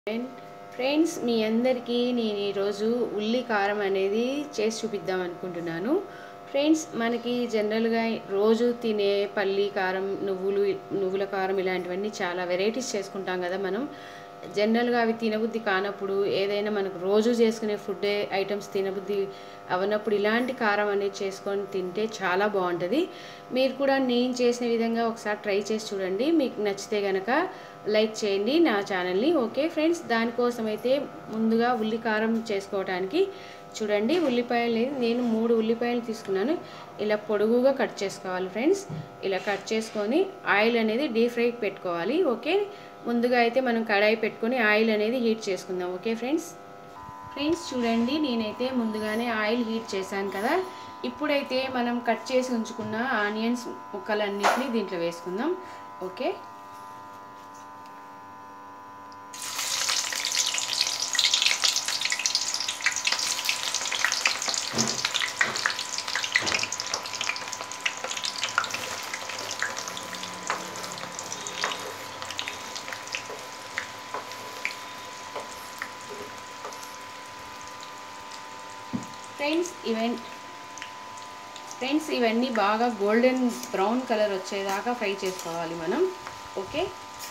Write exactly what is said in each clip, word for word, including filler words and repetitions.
Friends మీ అందరికీ నేను ఈ రోజు ఉల్లి కారం అనేది చేసి చూపిద్దాం అనుకుంటున్నాను। ఫ్రెండ్స్ మనకి జనరల్ గా రోజు తినే పల్లి కారం నువ్వులు నువ్వుల కారం ఇలాంటివన్నీ చాలా వెరైటీస్ చేసుకుంటాం కదా మనం। జనరల్ గా అవి తినబుద్ధి కానప్పుడు ఏదైనా మనకు రోజు చేసుకునే ఫుడ్ ఐటమ్స్ తినబుద్ధి అవనప్పుడు ఇలాంటి కారం అనేది చేసుకొని తింటే చాలా బాగుంటది। మీరు కూడా నేను చేసిన విధంగా ఒకసారి ట్రై చేసి చూడండి। మీకు నచ్చితే గనక లైక్ చేయండి నా ఛానల్ ని। ఓకే ఫ్రెండ్స్, దాని కోసం అయితే ముందుగా ఉల్లి కారం చేసుకోవడానికి చూడండి, ఉల్లిపాయలు నేను మూడు ఉల్లిపాయలు తీసుకున్నాను। ఇలా పొడుగుగా కట్ చేసుకోవాలి ఫ్రెండ్స్। ఇలా కట్ చేసుకొని ఆయిల్ అనేది డీప్ ఫ్రైకి పెట్టుకోవాలి। ఓకే, ముందుగా అయితే మనం కడాయి పెట్టుకొని ఆయిల్ అనేది హీట్ చేసుకుందాం। ఓకే ఫ్రెండ్స్ ఫ్రెండ్స్ చూడండి, నేనైతే ముందుగానే ఆయిల్ హీట్ చేశాను కదా। ఇప్పుడైతే మనం కట్ చేసి ఉంచుకున్న ఆనియన్స్ ముక్కలన్నిటిని దీంట్లో వేసుకుందాం। ఓకే, ఫ్రెండ్స్ ఇవన్నీ ఫ్రెండ్స్ ఇవన్నీ బాగా గోల్డెన్ బ్రౌన్ కలర్ వచ్చేదాకా ఫ్రై చేసుకోవాలి మనం। ఓకే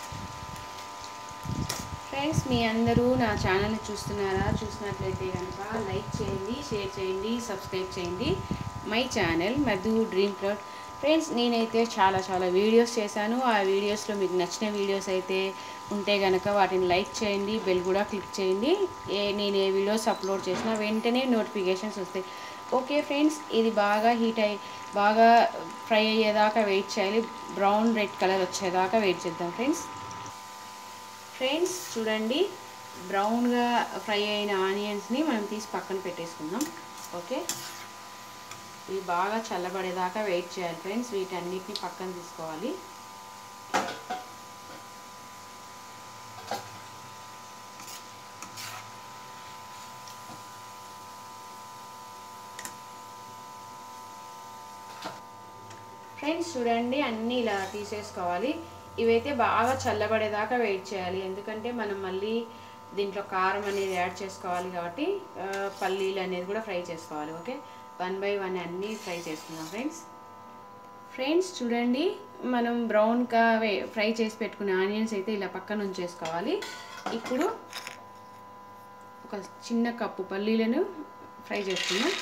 ఫ్రెండ్స్, మీ అందరూ నా ఛానల్ని చూస్తున్నారా? చూసినట్లయితే కనుక లైక్ చేయండి, షేర్ చేయండి, సబ్స్క్రైబ్ చేయండి my channel Madhu dream cloud. Friends నేనైతే చాలా చాలా వీడియోస్ చేశాను। ఆ వీడియోస్లో మీకు నచ్చిన వీడియోస్ అయితే ఉంటే కనుక వాటిని లైక్ చేయండి, బెల్ కూడా క్లిక్ చేయండి। ఏ నేను ఏ వీడియోస్ అప్లోడ్ చేసినా వెంటనే నోటిఫికేషన్స్ వస్తాయి। ఓకే ఫ్రెండ్స్, ఇది బాగా హీట్ అయ్యి బాగా ఫ్రై అయ్యేదాకా వెయిట్ చేయాలి। బ్రౌన్ రెడ్ కలర్ వచ్చేదాకా వెయిట్ చేద్దాం ఫ్రెండ్స్। ఫ్రెండ్స్ చూడండి, బ్రౌన్గా ఫ్రై అయిన ఆనియన్స్ని మనం తీసి పక్కన పెట్టేసుకుందాం। ఓకే, ఇవి బాగా చల్లబడేదాకా వెయిట్ చేయాలి ఫ్రెండ్స్। వీటన్నిటిని పక్కన తీసుకోవాలి। ఫ్రెండ్స్ చూడండి, అన్నీ ఇలా తీసేసుకోవాలి। ఇవైతే బాగా చల్లబడేదాకా వెయిట్ చేయాలి, ఎందుకంటే మనం మళ్ళీ దీంట్లో కారం అనేది యాడ్ చేసుకోవాలి కాబట్టి పల్లీలు అనేది కూడా ఫ్రై చేసుకోవాలి। ఓకే, వన్ బై వన్ అన్నీ ఫ్రై చేసుకుందాం ఫ్రెండ్స్। ఫ్రెండ్స్ చూడండి, మనం బ్రౌన్గా ఫ్రై చేసి పెట్టుకునే ఆనియన్స్ అయితే ఇలా పక్కన ఉంచేసుకోవాలి। ఇప్పుడు ఒక చిన్న కప్పు పల్లీలను ఫ్రై చేసుకుందాం।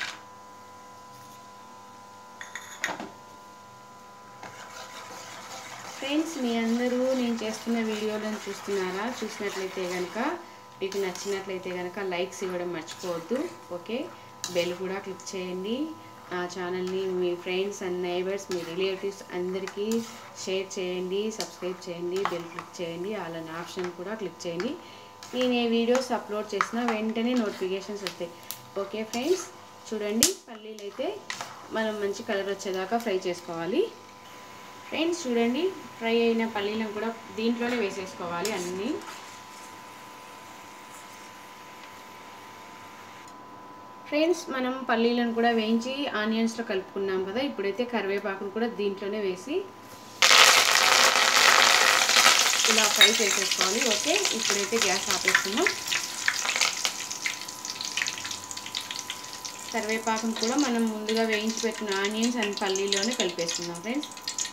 ఫ్రెండ్స్ మీ అందరూ నేను చేస్తున్న వీడియోలను చూస్తున్నారా? చూసినట్లయితే కనుక మీకు నచ్చినట్లయితే కనుక లైక్స్ ఇవ్వడం మర్చిపోవద్దు। ఓకే, బెల్ కూడా క్లిక్ చేయండి। ఆ ఛానల్ని మీ ఫ్రెండ్స్ అండ్ నైబర్స్, మీ రిలేటివ్స్ అందరికీ షేర్ చేయండి, సబ్స్క్రైబ్ చేయండి, బెల్ క్లిక్ చేయండి, అలానే ఆప్షన్ కూడా క్లిక్ చేయండి। నేను ఏ వీడియోస్ అప్లోడ్ చేసినా వెంటనే నోటిఫికేషన్స్ వస్తాయి। ఓకే ఫ్రెండ్స్ చూడండి, పల్లీలు అయితే మనం మంచి కలర్ వచ్చేదాకా ఫ్రై చేసుకోవాలి। ఫ్రెండ్స్ చూడండి, ఫ్రై అయిన పల్లీలను కూడా దీంట్లోనే వేసేసుకోవాలి అన్నీ। ఫ్రెండ్స్ మనం పల్లీలను కూడా వేయించి ఆనియన్స్లో కలుపుకున్నాం కదా, ఇప్పుడైతే కరివేపాకును కూడా దీంట్లోనే వేసి ఇలా ఫ్రై చేసేసుకోవాలి। ఓకే, ఇప్పుడైతే గ్యాస్ ఆపేస్తున్నాం। కరివేపాకును కూడా మనం ముందుగా వేయించి పెట్టిన ఆనియన్స్ అండ్ పల్లీలోనే కలిపేస్తున్నాం ఫ్రెండ్స్।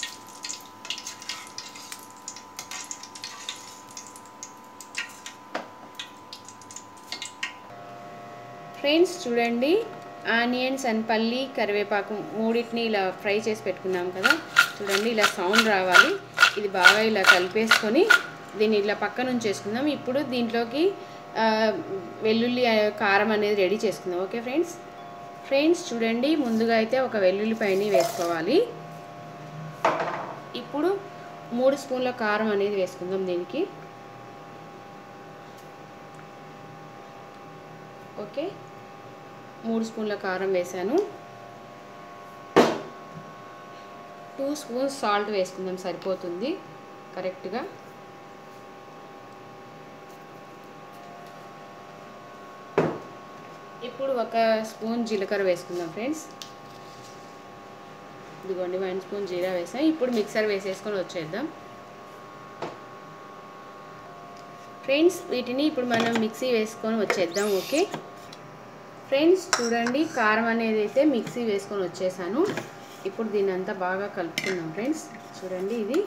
ఫ్రెండ్స్ చూడండి, ఆనియన్స్ అండ్ పల్లి కరివేపాకు మూడింటిని ఇలా ఫ్రై చేసి పెట్టుకున్నాం కదా। చూడండి, ఇలా సౌండ్ రావాలి। ఇది బాగా ఇలా కలిపేసుకొని దీన్ని ఇలా పక్కన ఉంచేసుకుందాం। ఇప్పుడు దీంట్లోకి వెల్లుల్లి కారం అనేది రెడీ చేసుకుందాం। ఓకే ఫ్రెండ్స్ ఫ్రెండ్స్ చూడండి, ముందుగా అయితే ఒక వెల్లుల్లిపాయని వేసుకోవాలి। ఇప్పుడు మూడు స్పూన్ల కారం అనేది వేసుకుందాం దీనికి। ఓకే, మూడు స్పూన్ల కారం వేసాను। టూ స్పూన్స్ సాల్ట్ వేసుకుందాం, సరిపోతుంది కరెక్ట్గా। ఇప్పుడు ఒక స్పూన్ జీలకర్ర వేసుకుందాం ఫ్రెండ్స్। ఇదిగోండి వన్ స్పూన్ జీరా వేసాం। ఇప్పుడు మిక్సర్ వేసేసుకొని వచ్చేద్దాం। ఫ్రెండ్స్ వీటిని ఇప్పుడు మనం మిక్సీ వేసుకొని వచ్చేద్దాం. ఓకే ఫ్రెండ్స్ చూడండి, కారం అనేది అయితే మిక్సీ వేసుకొని వచ్చేసాను. ఇప్పుడు దీన్ని అంతా బాగా కలుపుకుందాం. ఫ్రెండ్స్ చూడండి, ఇది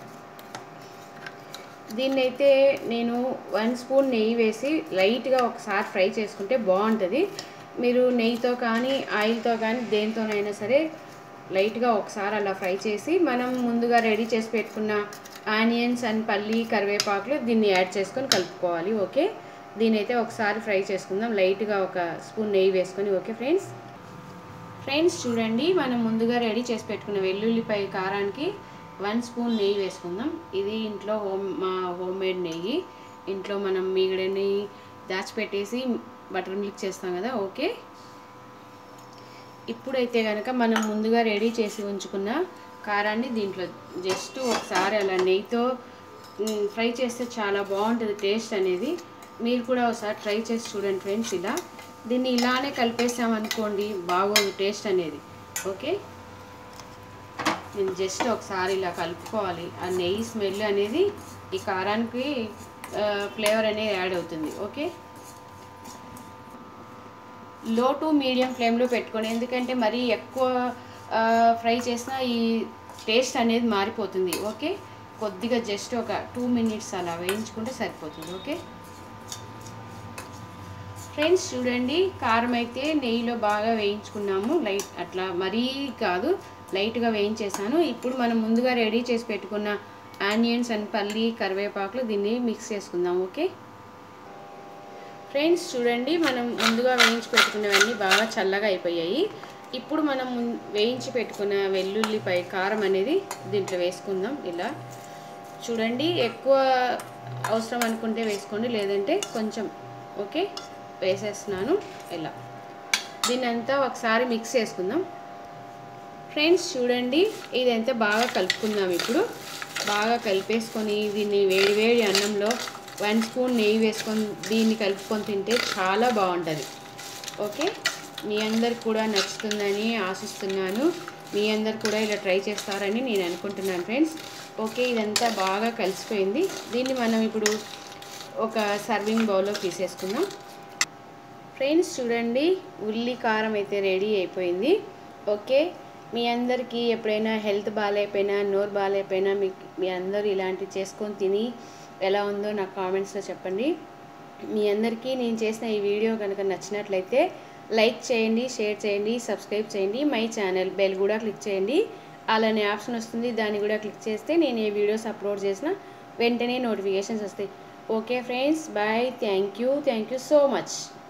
దీన్నైతే నేను వన్ స్పూన్ నెయ్యి వేసి లైట్గా ఒకసారి ఫ్రై చేసుకుంటే బాగుంటుంది. మీరు నెయ్యితో కానీ ఆయిల్తో కానీ దేనితోనైనా సరే లైట్గా ఒకసారి అలా ఫ్రై చేసి మనం ముందుగా రెడీ చేసి పెట్టుకున్న ఆనియన్స్ అండ్ పల్లి కరివేపాకులు దీన్ని యాడ్ చేసుకొని కలుపుకోవాలి. ఓకే దీని అయితే ఒకసారి ఫ్రై చేసుకుందాం లైట్గా ఒక స్పూన్ నెయ్యి వేసుకొని. ఓకే ఫ్రెండ్స్ ఫ్రెండ్స్ చూడండి, మనం ముందుగా రెడీ చేసి పెట్టుకున్న వెల్లుల్లిపాయ కారానికి వన్ స్పూన్ నెయ్యి వేసుకుందాం. ఇది ఇంట్లో హోమ్ మా హోమ్ మేడ్ నెయ్యి. ఇంట్లో మనం మీగడని దాచిపెట్టేసి బటర్ మిల్క్ చేస్తాం కదా. ఓకే ఇప్పుడైతే కనుక మనం ముందుగా రెడీ చేసి ఉంచుకున్న కారాన్ని దీంట్లో జస్ట్ ఒకసారి అలా నెయ్యితో ఫ్రై చేస్తే చాలా బాగుంటుంది టేస్ట్ అనేది. మీరు కూడా ఒకసారి ట్రై చేసి చూడండి ఫ్రెండ్స్. ఇలా దీన్ని ఇలానే కలిపేసామనుకోండి బాగోదు టేస్ట్ అనేది. ఓకే నేను జస్ట్ ఒకసారి ఇలా కలుపుకోవాలి. ఆ నెయ్యి స్మెల్ అనేది ఈ కారానికి ఫ్లేవర్ అనేది యాడ్ అవుతుంది. ఓకే లో టు మీడియం ఫ్లేమ్లో పెట్టుకోండి, ఎందుకంటే మరీ ఎక్కువ ఫ్రై చేసినా ఈ టేస్ట్ అనేది మారిపోతుంది. ఓకే కొద్దిగా జస్ట్ ఒక టూ మినిట్స్ అలా వేయించుకుంటే సరిపోతుంది. ఓకే ఫ్రెండ్స్ చూడండి, కారం అయితే నెయ్యిలో బాగా వేయించుకున్నాము. లైట్ అట్లా మరీ కాదు, లైట్గా వేయించేసాను. ఇప్పుడు మనం ముందుగా రెడీ చేసి పెట్టుకున్న ఆనియన్స్ అండ్ పల్లి కరివేపాకులు దీన్ని మిక్స్ చేసుకుందాం. ఓకే ఫ్రెండ్స్ చూడండి, మనం ముందుగా వేయించి పెట్టుకున్నవన్నీ బాగా చల్లగా అయిపోయాయి. ఇప్పుడు మనం వేయించి పెట్టుకున్న వెల్లుల్లిపై కారం అనేది దీంట్లో వేసుకుందాం. ఇలా చూడండి, ఎక్కువ అవసరం అనుకుంటే వేసుకోండి, లేదంటే కొంచెం. ఓకే వేసేస్తున్నాను. ఇలా దీన్ని అంతా ఒకసారి మిక్స్ చేసుకుందాం. ఫ్రెండ్స్ చూడండి, ఇదంతా బాగా కలుపుకుందాం. ఇప్పుడు బాగా కలిపేసుకొని దీన్ని వేడి వేడి అన్నంలో వన్ స్పూన్ నెయ్యి వేసుకొని దీన్ని కలుపుకొని తింటే చాలా బాగుంటుంది. ఓకే మీ అందరికి కూడా నచ్చుతుందని ఆశిస్తున్నాను. మీ అందరు కూడా ఇలా ట్రై చేస్తారని నేను అనుకుంటున్నాను ఫ్రెండ్స్. ఓకే ఇదంతా బాగా కలిసిపోయింది. దీన్ని మనం ఇప్పుడు ఒక సర్వింగ్ బౌల్లో తీసేసుకుందాం. ఫ్రెండ్స్ చూడండి, ఉల్లి కారం అయితే రెడీ అయిపోయింది. ఓకే మీ అందరికీ ఎప్పుడైనా హెల్త్ బాగాలేకపోయినా నోరు బాగాలేకపోయినా మీ మీ అందరూ ఇలాంటివి చేసుకొని తిని ఎలా ఉందో నాకు కామెంట్స్లో చెప్పండి. మీ అందరికీ నేను చేసిన ఈ వీడియో కనుక నచ్చినట్లయితే లైక్ చేయండి, షేర్ చేయండి, సబ్స్క్రైబ్ చేయండి. మై ఛానల్ బెల్ కూడా క్లిక్ చేయండి. అలానే ఆప్షన్ వస్తుంది, దాన్ని కూడా క్లిక్ చేస్తే నేను ఏ వీడియోస్ అప్లోడ్ చేసినా వెంటనే నోటిఫికేషన్స్ వస్తాయి. Okay friends bye, thank you thank you so much.